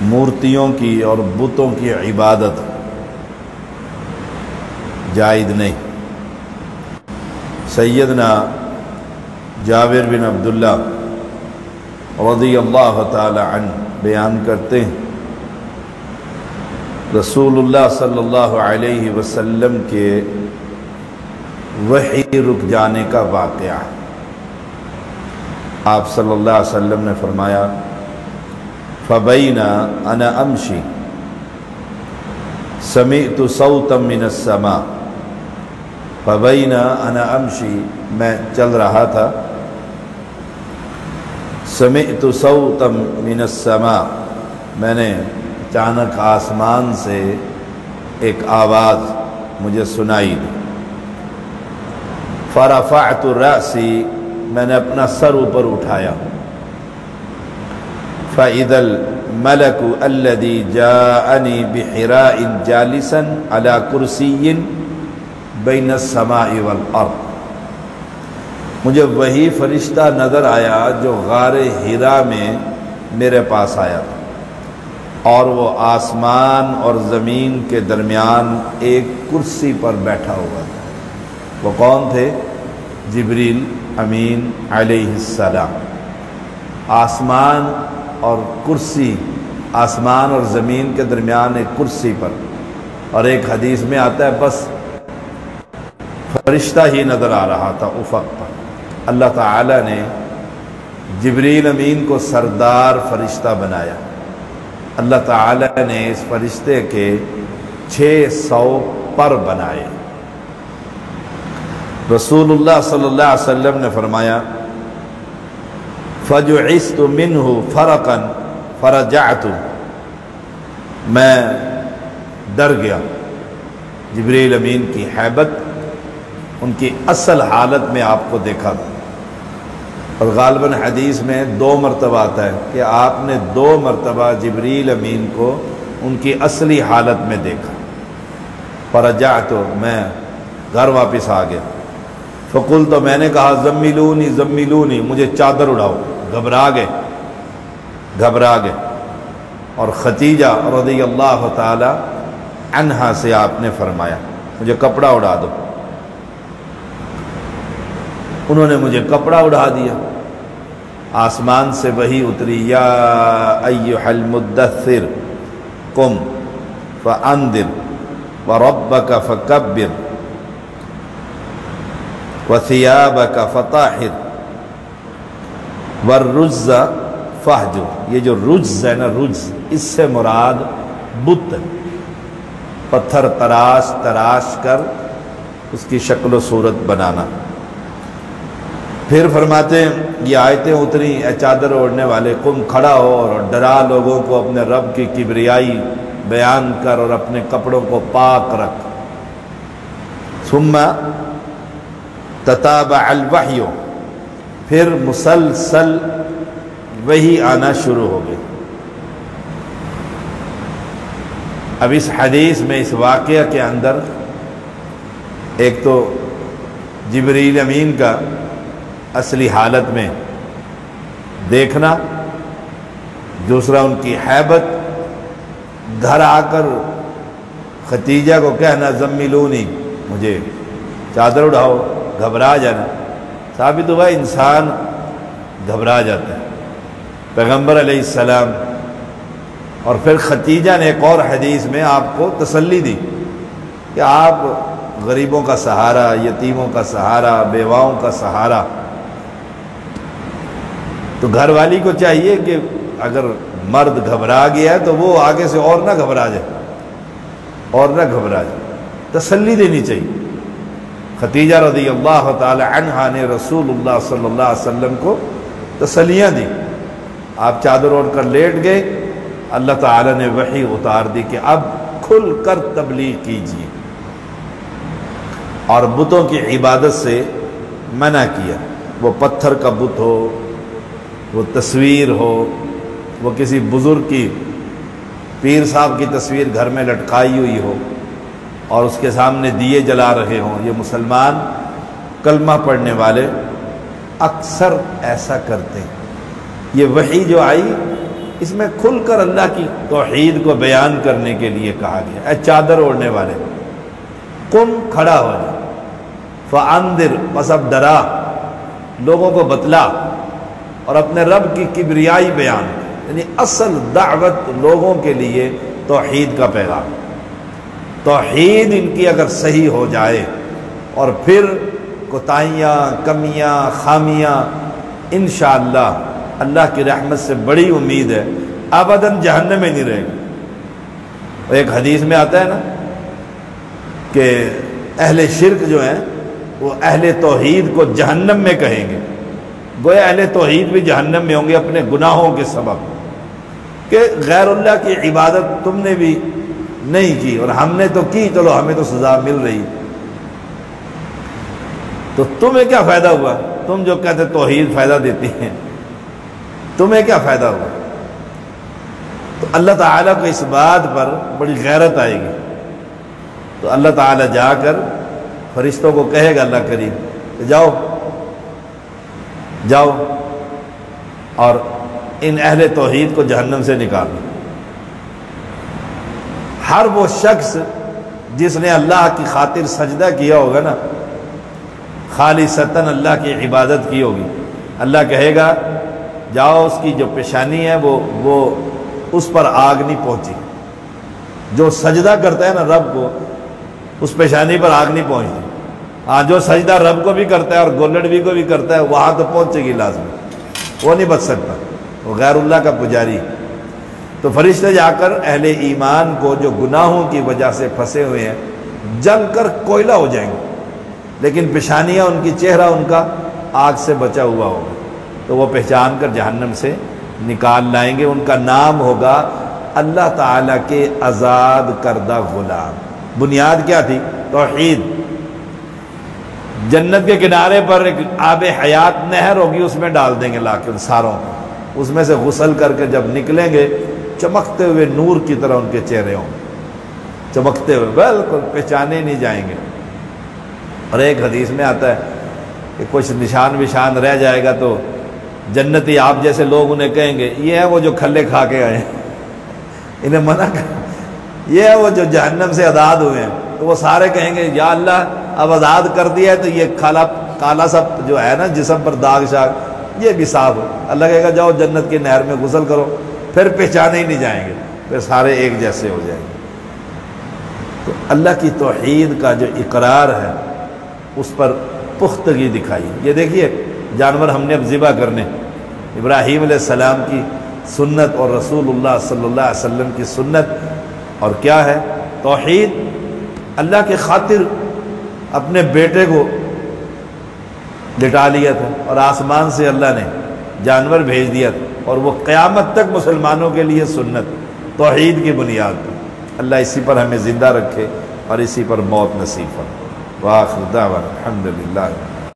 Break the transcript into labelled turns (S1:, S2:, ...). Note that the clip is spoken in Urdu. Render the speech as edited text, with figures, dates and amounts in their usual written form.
S1: مورتیوں کی اور بتوں کی عبادت جائز نہیں۔ سیدنا جابر بن عبداللہ رضی اللہ تعالی عنہ بیان کرتے ہیں، رسول اللہ صلی اللہ علیہ وسلم کے وحی رک جانے کا واقعہ۔ آپ صلی اللہ علیہ وسلم نے فرمایا فَبَيْنَا أَنَا أَمْشِي سَمِعْتُ صَوْتًا مِّنَ السَّمَاءِ۔ فَبَيْنَا أَنَا أَمْشِي، میں چل رہا تھا، سَمِعْتُ صَوْتًا مِّنَ السَّمَاءِ، میں نے اچانک آسمان سے ایک آواز مجھے سنائی دی۔ فَرَفَعْتُ رَأْسِي، میں نے اپنا سر اوپر اٹھایا۔ فَإِذَا الْمَلَكُ الَّذِي جَاءَنِي بِحِرَاءٍ جَالِسًا عَلَى كُرْسِيٍّ بَيْنَ السَّمَاءِ وَالْأَرْضِ، مجھے وہی فرشتہ نظر آیا جو غار حرا میں میرے پاس آیا تھا، اور وہ آسمان اور زمین کے درمیان ایک کرسی پر بیٹھا ہوا تھا۔ وہ کون تھے؟ جبریل امین علیہ السلام۔ آسمان اور کرسی، آسمان اور زمین کے درمیان ایک کرسی پر، اور ایک حدیث میں آتا ہے بس فرشتہ ہی نظر آ رہا تھا افق پر۔ اللہ تعالی نے جبریل امین کو سردار فرشتہ بنایا۔ اللہ تعالی نے اس فرشتے کے 600 پر بنائے۔ رسول اللہ صلی اللہ علیہ وسلم نے فرمایا فَجُعِسْتُ مِنْهُ فَرَقًا فَرَجَعْتُ، میں ڈر گیا جبریل امین کی ہیبت، ان کی اصل حالت میں آپ کو دیکھا تھا، اور غالباً حدیث میں 2 مرتبہ آتا ہے کہ آپ نے 2 مرتبہ جبریل امین کو ان کی اصلی حالت میں دیکھا۔ فرجعت، میں گھر واپس آ گیا۔ فقلت، تو میں نے کہا زملونی زملونی، مجھے چادر اڑاؤ۔ گھبرا گئے، اور ختیجہ رضی اللہ تعالی عنہا سے آپ نے فرمایا مجھے کپڑا اڑا دو۔ انہوں نے مجھے کپڑا اڑا دیا۔ آسمان سے وحی اتری، یا ایھا المدثر قم فانذر وربک فکبر وثیابک فطہر والرجز فاہجر۔ یہ جو رجز ہے نا، رجز، اس سے مراد بت، پتھر تراش کر اس کی شکل و صورت بنانا۔ پھر فرماتے ہیں یہ آیتیں اتری، اے چادر اوڑھنے والے، قم، کھڑا ہو اور ڈرا لوگوں کو، اپنے رب کی کبریائی بیان کر اور اپنے کپڑوں کو پاک رکھ۔ ثم تتابع الوحی، پھر مسلسل وحی آنا شروع ہو گئی۔ اب اس حدیث میں، اس واقعہ کے اندر، ایک تو جبریل امین کا اصلی حالت میں دیکھنا، دوسرا ان کی ہیبت، گھر آ کر ختیجہ کو کہنا زملونی، مجھے چادر اڑاؤ، گھبرا جانا۔ ثابت ہوا انسان گھبرا جاتا ہے۔ پیغمبر علیہ السلام، اور پھر ختیجہ نے ایک اور حدیث میں آپ کو تسلی دی کہ آپ غریبوں کا سہارا، یتیموں کا سہارا، بیواؤں کا سہارا۔ تو گھر والی کو چاہیے کہ اگر مرد گھبرا گیا ہے تو وہ آگے سے اور نہ گھبرا جائے، تسلی دینی چاہیے۔ ختیجہ رضی اللہ تعالی عنہا نے رسول اللہ صلی اللہ علیہ وسلم کو تسلیاں دی۔ آپ چادر اوڑھ کر لیٹ گئے، اللہ تعالی نے وحی اتار دی کہ اب کھل کر تبلیغ کیجیے، اور بتوں کی عبادت سے منع کیا۔ وہ پتھر کا بت ہو، وہ تصویر ہو، وہ کسی بزرگ کی، پیر صاحب کی تصویر گھر میں لٹکائی ہوئی ہو اور اس کے سامنے دیے جلا رہے ہوں، یہ مسلمان کلمہ پڑھنے والے اکثر ایسا کرتے ہیں۔ یہ وحی جو آئی اس میں کھل کر اللہ کی توحید کو بیان کرنے کے لیے کہا گیا، اے چادر اوڑھنے والے قم کھڑا ہو جا، فانذر پس اب ڈرا، لوگوں کو بتلا اور اپنے رب کی کبریائی بیان، یعنی اصل دعوت لوگوں کے لیے توحید کا پیغام، توحید ان کی اگر صحیح ہو جائے اور پھر کوتاہیاں کمیاں خامیاں انشاءاللہ اللہ کی رحمت سے بڑی امید ہے ابداً جہنم میں نہیں رہے گا۔ ایک حدیث میں آتا ہے نا کہ اہل شرک جو ہیں وہ اہل توحید کو جہنم میں کہیں گے، گویا اہل توحید بھی جہنم میں ہوں گے اپنے گناہوں کے سبب کہ غیر اللہ کی عبادت تم نے بھی نہیں کی اور ہم نے تو کی، چلو ہمیں تو سزا مل رہی، تو تمہیں کیا فائدہ ہوا؟ تم جو کہتے توحید فائدہ دیتی ہیں، تمہیں کیا فائدہ ہوا؟ تو اللہ تعالیٰ کو اس بات پر بڑی غیرت آئے گی، تو اللہ تعالیٰ جا کر فرشتوں کو کہے گا اللہ کریم کہ جاؤ جاؤ اور ان اہل توحید کو جہنم سے نکالو۔ ہر وہ شخص جس نے اللہ کی خاطر سجدہ کیا ہوگا نا، خالصتاً اللہ کی عبادت کی ہوگی، اللہ کہے گا جاؤ اس کی جو پیشانی ہے وہ اس پر آگ نہیں پہنچی، جو سجدہ کرتا ہے نا رب کو اس پیشانی پر آگ نہیں پہنچتی، ہاں جو سجدہ رب کو بھی کرتا ہے اور گولڑوی کو بھی کرتا ہے وہاں تو پہنچے گی لازمی، وہ نہیں بچ سکتا، وہ غیر اللہ کا پجاری۔ تو فرشتے جا کر اہل ایمان کو جو گناہوں کی وجہ سے پھنسے ہوئے ہیں جل کر کوئلہ ہو جائیں گے، لیکن پیشانیاں ان کی چہرہ ان کا آگ سے بچا ہوا ہوگا، تو وہ پہچان کر جہنم سے نکال لائیں گے۔ ان کا نام ہوگا اللہ تعالیٰ کے آزاد کردہ غلام۔ بنیاد کیا تھی؟ توحید۔ جنت کے کنارے پر ایک آب حیات نہر ہوگی، اس میں ڈال دیں گے لا کے ان ساروں کو، اس میں سے غسل کر کے جب نکلیں گے چمکتے ہوئے نور کی طرح ان کے چہرے ہوں گے، چمکتے ہوئے بالکل پہچانے نہیں جائیں گے۔ اور ایک حدیث میں آتا ہے کہ کچھ نشان وشان رہ جائے گا تو جنتی آپ جیسے لوگ انہیں کہیں گے یہ ہے وہ جو کھلے کھا کے آئے ہیں، انہیں منع کر، یہ ہے وہ جو جہنم سے آزاد ہوئے ہیں، تو وہ سارے کہیں گے یا اللہ اب آزاد کر دیا ہے تو یہ کالا سا جو ہے نا جسم پر داغ شاغ یہ بھی صاف ہو۔ اللہ کہے گا جاؤ جنت کی نہر میں غسل کرو، پھر پہچانے ہی نہیں جائیں گے، پھر سارے ایک جیسے ہو جائیں گے۔ تو اللہ کی توحید کا جو اقرار ہے اس پر پختگی دکھائی۔ یہ دیکھیے جانور ہم نے اب ذبح کرنے، ابراہیم علیہ السلام کی سنت اور رسول اللہ صلی اللہ علیہ وسلم کی سنت، اور کیا ہے؟ توحید۔ اللہ کی خاطر اپنے بیٹے کو لٹا لیا تھا اور آسمان سے اللہ نے جانور بھیج دیا تھا، اور وہ قیامت تک مسلمانوں کے لیے سنت توحید کی بنیاد پر۔ اللہ اسی پر ہمیں زندہ رکھے اور اسی پر موت نصیب فرمائے۔ وآخر دعوانا الحمدللہ۔